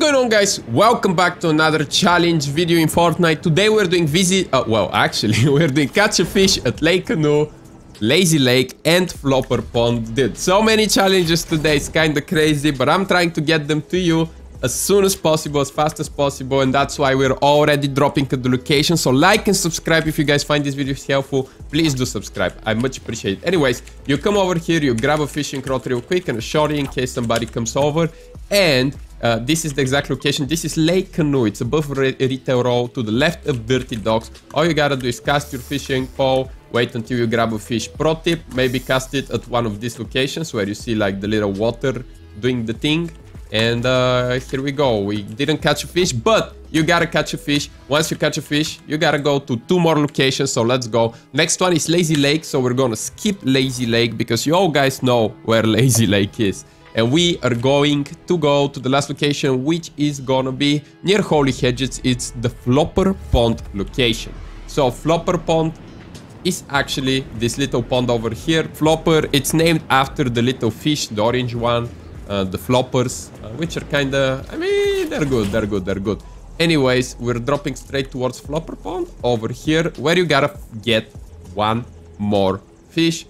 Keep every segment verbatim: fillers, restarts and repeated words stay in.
going on, guys? Welcome back to another challenge video in Fortnite. Today we're doing visit uh, well actually we're doing catch a fish at Lake Canoe, Lazy Lake and Flopper Pond. Dude, so many challenges today, it's kind of crazy, but I'm trying to get them to you as soon as possible, as fast as possible, and that's why we're already dropping at the location. So like and subscribe if you guys find this video helpful. Please do subscribe, I much appreciate it. Anyways, you come over here, you grab a fishing rod real quick and a shorty in case somebody comes over, and Uh, this is the exact location. This is Lake Canoe. It's above Re Retail Row to the left of Dirty Docks. All you gotta do is cast your fishing pole, wait until you grab a fish. Pro tip, maybe cast it at one of these locations where you see like the little water doing the thing. And uh, here we go. We didn't catch a fish, but you gotta catch a fish. Once you catch a fish, you gotta go to two more locations. So let's go. Next one is Lazy Lake. So we're gonna skip Lazy Lake because you all guys know where Lazy Lake is. And we are going to go to the last location, which is gonna be near Holy Hedges. It's the Flopper Pond location. So Flopper Pond is actually this little pond over here. Flopper, it's named after the little fish, the orange one, uh, the floppers, uh, which are kinda, I mean, they're good, they're good, they're good. Anyways, we're dropping straight towards Flopper Pond over here, where you gotta get one more fish.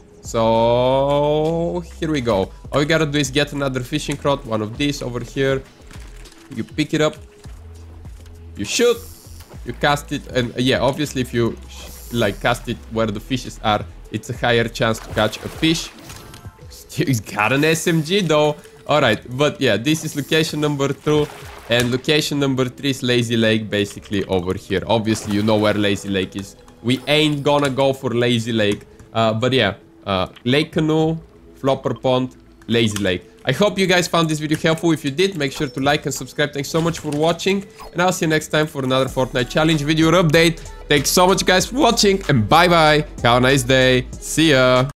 So here we go. All you gotta do is get another fishing rod, one of these over here. You pick it up, you shoot, you cast it, and uh, yeah, obviously if you like cast it where the fishes are, it's a higher chance to catch a fish. He's got an S M G though. Alright, but yeah, this is location number two, and location number three is Lazy Lake, basically over here. Obviously you know where Lazy Lake is. We ain't gonna go for Lazy Lake, uh, but yeah. Uh, Lake Canoe, Flopper Pond, Lazy Lake. I hope you guys found this video helpful. If you did, make sure to like and subscribe. Thanks so much for watching, and I'll see you next time for another Fortnite challenge video or update. Thanks so much guys for watching, and bye bye. Have a nice day. See ya.